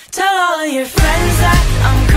Tell all of your friends that I'm crazy.